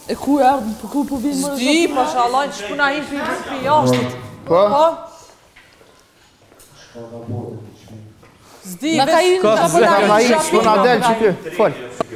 E ku e ku po vinë më Zdi, mashallah, që shpuna hi për jashtit. Po? Zdi, Na ka inë Ka i shpuna del që kë, fol.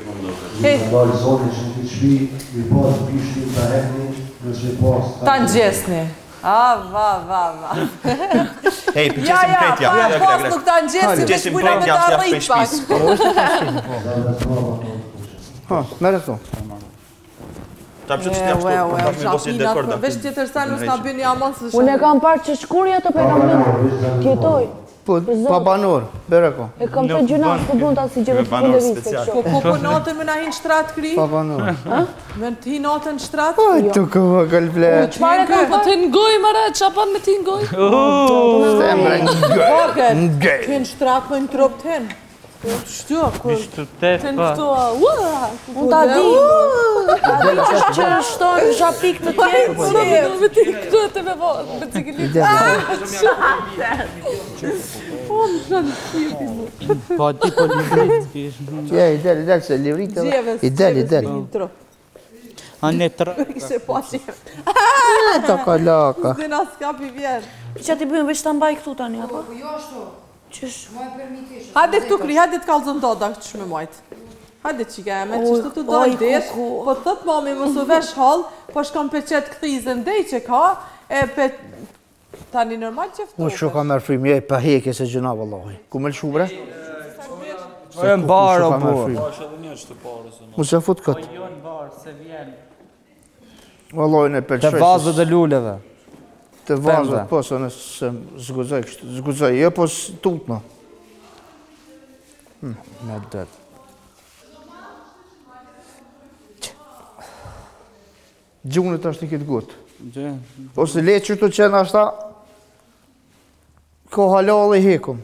Ta në gjesni. Va. Hej, për qesim krejt, ja. Pas nuk ta në gjesni, me shpuna me ta rrit pak. Ha, mere tu. Ta përshë që t'ja pështu, Vesh tjetër sa nus nga bëni amon së Unë e kam parë që shkurja të pe kam bënë tjetoj. Po, pa banor, bere ko. E kam të gjuna të bënd të si gjeve të fundeviste kështu. Po natën me na hinë shtrat kri? Pa banor. Me të hi natën shtrat? Oj, tu këva gëllblet. Qëfare kam Po të ngoj, mëre, qa pan me ti ngoj? Stemre, Vaket, ngej. të në shtrat me në trop të hinë. Shtu, kur Të në këto, Unë ta di që shtojnë zhapik të tjerë. me ti këto të me ciklit. Po ti po livrit. Ja, i del, se livrit i del. Anë të Ishe po qeve. Ta kalaka. Zina s'kapi vjerë. Që ti bëjmë veç të mbaj këtu tani, apo? Hajde këtu kri, hajde të kalzën do da këtë shme majtë. Hajde qika e me qështu të dojnë desh, po të thëtë mami më su vesh hall, po shkom për qëtë këthizën dhej që ka, e për tani normal qëftu. Unë që ka mërë frim, je pa heke se gjëna vëllohi. Ku me lëshu bre? e mbarë, po. Mu se fut këtë. Jo në barë, se vjen. Vëllohi në Të përqoj. vazët e luleve. Të vazët, po se nësë zguzoj kështë. Zguzoj, jo po së tutno. Me dëtë. Gjunët është një këtë gutë. Gjë. Ose le që të qenë ashta, ko halal e hekum.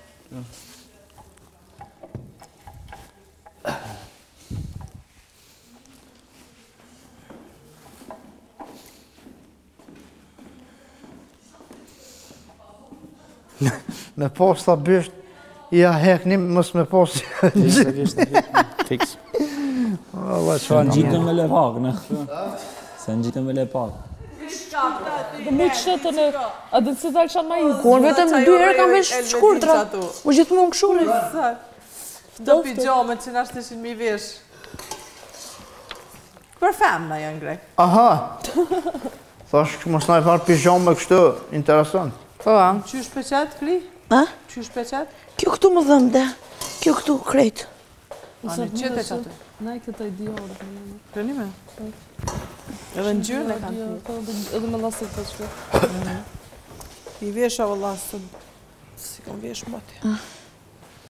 Me pas ta bysht, ja heknim, mës me pas Fiks. Allah që Sa në gjitën me lepak, në? Sa në gjitën me lepak. Dhe mu qëtën e, a dhe të dalë qanë ma izë. Ku unë vetëm 2 herë kam vesh shkurtra. U gjithë mund këshuri. Të pijame që nashtë ishin mi vesh. Për femna janë grek. Aha! Thash, mos na i farë pijama me kështë, interesant. Po, a? Qysh peqet, kri? A? Qysh peqet? Kjo këtu më dhëmë dhe. Kjo këtu krejt. Ani qëtë e qatë? Na i këtë i diorë. Prenime? Edhe në gjyrë në kanë ti. Edhe me lasë të shpe. I vesha vëllasë, si kam vesh më ti.